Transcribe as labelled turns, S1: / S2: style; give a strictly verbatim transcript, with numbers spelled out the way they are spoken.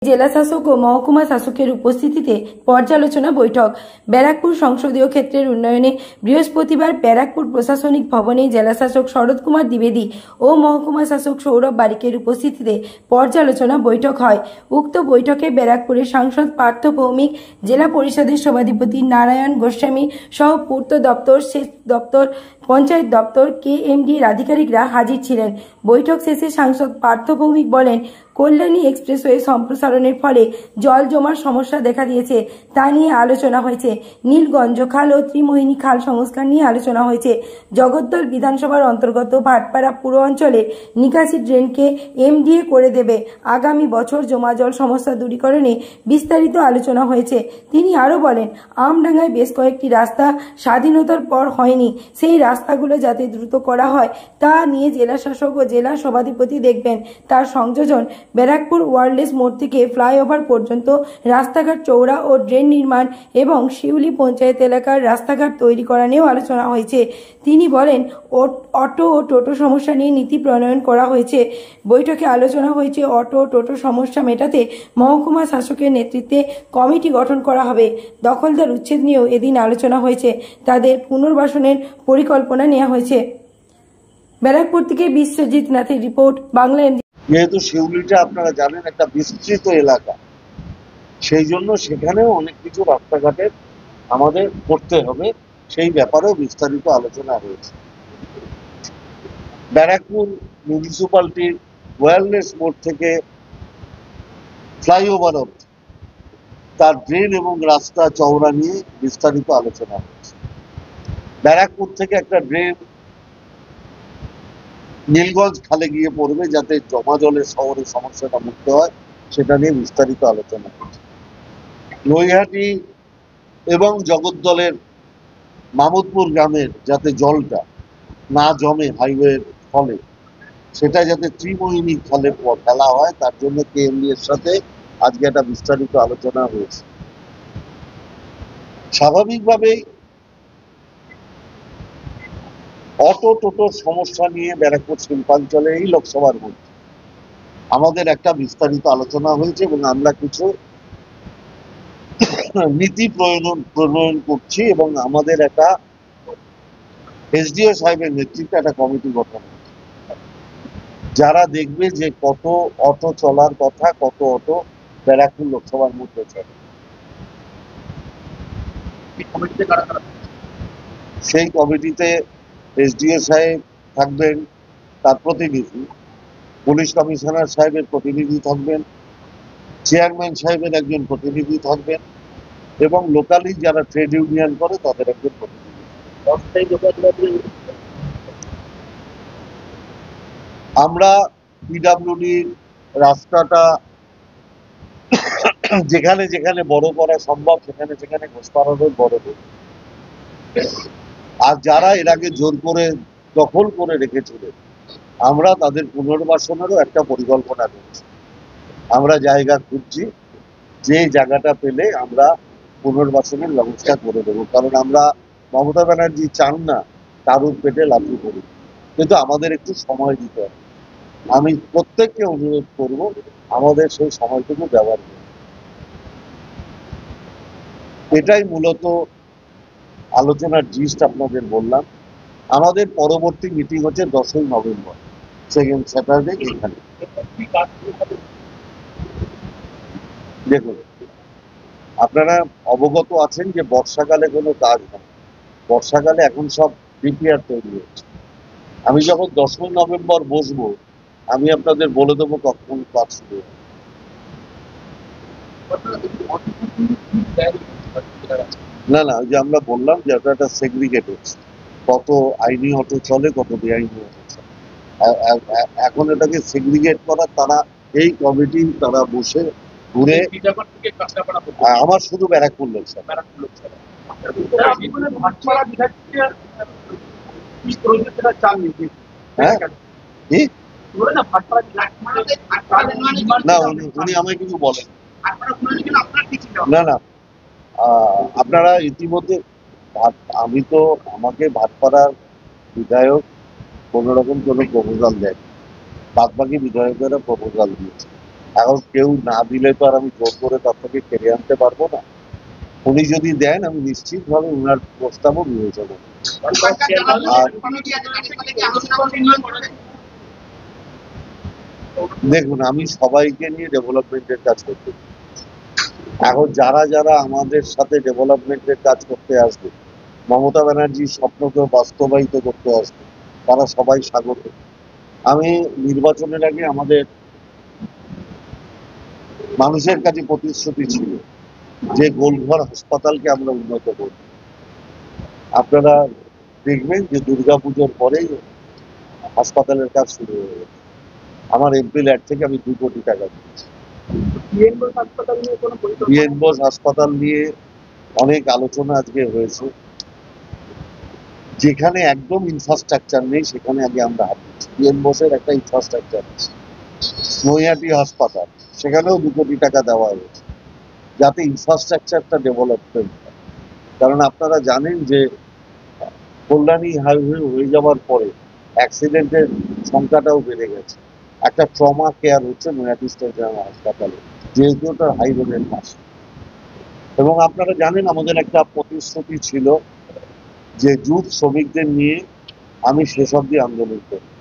S1: জেলা শাসক ও মহকুমা শাসকের উপস্থিতিতে পর্যালোচনা বৈঠক। ব্যারাকপুর সংসদীয় ক্ষেত্রের উন্নয়নে বৃহস্পতিবার ব্যারাকপুর প্রশাসনিক ভবনে জেলা শাসক শরৎ কুমার দ্বিবেদী ও মহকুমা শাসক সৌরভ বারিকের উপস্থিতিতে পর্যালোচনা বৈঠক হয়। উক্ত বৈঠকে ব্যারাকপুরের সাংসদ পার্থ ভৌমিক, জেলা পরিষদের সভাধিপতি নারায়ণ গোস্বামী সহ পূর্ত দপ্তর, সেচ দপ্তর, পঞ্চায়েত দপ্তর, কে এম ডি এর আধিকারিকরা হাজির ছিলেন। বৈঠক শেষে সাংসদ পার্থ ভৌমিক বলেন, কল্যাণী এক্সপ্রেসওয়ে সম্প্রসারণের ফলে জল জমার সমস্যা দেখা দিয়েছে, তা নিয়ে আলোচনা হয়েছে। নীলগঞ্জ খাল ও ত্রিমোহিনী খাল সংস্কার নিয়ে আলোচনা হয়েছে। জগদ্দল বিধানসভার অন্তর্গত ভাটপাড়া পুর অঞ্চলে নিকাশি ড্রেনকে এম ডি এ করে দেবে। আগামী বছর জমা জল সমস্যা দূরীকরণে বিস্তারিত আলোচনা হয়েছে। তিনি আরও বলেন, আমডাঙ্গায় বেশ কয়েকটি রাস্তা স্বাধীনতার পর হয়নি, সেই রাস্তাগুলো যাতে দ্রুত করা হয় তা নিয়ে জেলা শাসক ও জেলা সভাধিপতি দেখবেন। তার সংযোজন ব্যারাকপুর ওয়ারলেস মোড় থেকে ফ্লাইওভার পর্যন্ত রাস্তাঘাট চৌড়া ও ড্রেন নির্মাণ এবং শিউলি পঞ্চায়েত এলাকার রাস্তাঘাট তৈরি করা নিয়েও আলোচনা হয়েছে। তিনি বলেন, অটো ও টোটো সমস্যা নিয়ে নীতি প্রণয়ন করা হয়েছে। বৈঠকে আলোচনা হয়েছে অটো ও টোটো সমস্যা মেটাতে মহকুমা শাসকের নেতৃত্বে কমিটি গঠন করা হবে। দখলদার উচ্ছেদ নিয়েও এদিন আলোচনা হয়েছে। তাদের পুনর্বাসনের পরিকল্পনা নেওয়া হয়েছে। ব্যারাকপুর থেকে বিশ্বজিৎ নাথের রিপোর্ট, বাংলা।
S2: যেহেতু শিউলিটা আপনারা জানেন একটা বিস্তৃত এলাকা, সেই জন্য সেখানেও অনেক কিছু রাস্তাঘাটের আমাদের করতে হবে, সেই ব্যাপারেও বিস্তারিত আলোচনা হয়েছে। ব্যারাকপুর মিউনিসিপ্যালিটির ওয়্যারলেস মোড় থেকে ফ্লাইওভার অবধি তার ড্রেন এবং রাস্তা চওড়া নিয়ে বিস্তারিত আলোচনা হয়েছে। ব্যারাকপুর থেকে একটা ড্রেন নীলগঞ্জ খালে গিয়ে পড়বে, যাতে জমা জলের শহরের সমস্যাটা মুক্ত হয়, সেটা নিয়ে বিস্তারিত আলোচনা হয়েছে। নৈহাটি এবং জগদ্দলের মামুদপুর গ্রামের যাতে জলটা না জমে হাইওয়ের ফলে, সেটা যাতে ত্রিমোহিনী খালে ফেলা হয়, তার জন্য কে এম ডি এর সাথে আজকে একটা বিস্তারিত আলোচনা হয়েছে। স্বাভাবিকভাবেই অটো টোটোর সমস্যা নিয়ে ব্যারাকপুর শিল্পাঞ্চলে এই লোকসভার মধ্যে আমাদের একটা বিস্তারিত আলোচনা হয়েছে এবং আমরা কিছু নীতি প্রণয়ন প্রণয়ন করছি এবং আমাদের একটা এসডিও সাহেবের নেতৃত্বে একটা কমিটি গঠন হয়েছে, যারা দেখবে যে কত অটো চলার কথা, কত অটো ব্যারাকপুর লোকসভার মধ্যে চলে। সেই কমিটিতে এসডিও সাহেব থাকবেন, তার প্রতিনিধি, পুলিশ কমিশনার সাহেবের প্রতিনিধি থাকবেন, চেয়ারম্যান সাহেবের একজন প্রতিনিধি থাকবেন এবং লোকালি যারা ট্রেড ইউনিয়ন করে তাদের একজন প্রতিনিধি। আমরা পিডাব্লিউডির রাস্তাটা যেখানে যেখানে বড় করা সম্ভব সেখানে সেখানে ঘোষপাড়ারও বড় করব, আর যারা এর আগে জোর করে দখল করে রেখেছিলেন আমরা তাদের পুনর্বাসনেরও একটা পরিকল্পনা করছি। আমরা জায়গা খুঁজছি, যে জায়গাটা পেলে আমরা পুনর্বাসনের ব্যবস্থা করে দেবো, কারণ আমরা মমতা ব্যানার্জি চান না কারুর পেটে লাথি করি, কিন্তু আমাদের একটু সময় দিতে হবে। আমি প্রত্যেককে অনুরোধ করব আমাদের সেই সময়টুকু ব্যবহার করব। এটাই মূলত আলোচনার জিস্ট আপনাদের বললাম। আমাদের পরবর্তী মিটিং হচ্ছে দশই নভেম্বর, সেকেন্ড স্যাটারডে এখানে। দেখুন, আপনারা অবগত আছেন যে বর্ষাকালে কোনো কাজ হয়, বর্ষাকালে এখন সব ডিপিআর তৈরি হচ্ছে। আমি যখন দশই নভেম্বর বসবো আমি আপনাদের বলে দেবো কখন কাজ শুরু হবে। না না ওই যে আমরা বললাম যে ওটা একটা সেগ্রিগেট হচ্ছে, কত আইনি অটো চলে, কত বেআইনি অটো চলে। এখন এটাকে সেগ্রিগেট করা, তারা এই কমিটি তারা বসে ঘুরে। আমার শুধু ব্যারাকপুর লোকসভা। হ্যাঁ কি না, উনি আমায় কিছু বলেন না। না আপনারা ইতিমধ্যে, আমি তো, আমাকে ভাটপাড়ার বিধায়ক কোনো রকম কোনো প্রপোজাল দেন, বাদ বাকি বিধায়কেরা প্রপোজাল দিয়েছে। এখন কেউ না দিলে তো আর আমি জোর করে তার থেকে কেড়ে আনতে পারবো না। উনি যদি দেন আমি নিশ্চিতভাবে উনার প্রস্তাবও বিবেচনা করব। আর দেখুন, আমি সবাইকে নিয়ে ডেভেলপমেন্টের কাজ করতে চাই। এখন যারা যারা আমাদের সাথে ডেভেলপমেন্টের কাজ করতে আসবে, মমতা ব্যানার্জির স্বপ্নকে বাস্তবায়িত করতে আসবে, তারা সবাই স্বাগত। আমি নির্বাচনের আগে আমাদের মানুষের কাছে প্রতিশ্রুতি ছিল যে গোলঘর হাসপাতালকে আমরা উন্নত করব। আপনারা দেখবেন যে দুর্গাপুজোর পরেই হাসপাতালের কাজ শুরু হয়ে গেছে। আমার এমপি ল্যাড থেকে আমি দু কোটি টাকা দিয়েছি। বিএন বোস হাসপাতাল নিয়ে অনেক আলোচনা আজকে হয়েছে। যেখানে একদম ইনফ্রাস্ট্রাকচার নেই সেখানে আগে আমরা হাত দিচ্ছি। বিএন বোসের একটা ইনফ্রাস্ট্রাকচার আছে, নৈহাটি হাসপাতাল, সেখানেও দু কোটি টাকা দেওয়া হয়েছে যাতে ইনফ্রাস্ট্রাকচারটা ডেভেলপমেন্ট হয়। কারণ আপনারা জানেন যে কল্যাণী হাইওয়ে হয়ে যাওয়ার পরে অ্যাক্সিডেন্টের সংখ্যাটাও বেড়ে গেছে। একটা ট্রমা কেয়ার হচ্ছে নৈহাটি স্টেট জেনারেল হাসপাতালে, যেহেতু ওটা হাই রোডের পাশে। এবং আপনারা জানেন আমাদের একটা প্রতিশ্রুতি ছিল যে জুট শ্রমিকদের নিয়ে আমি শেষ অব্দি আন্দোলন করব।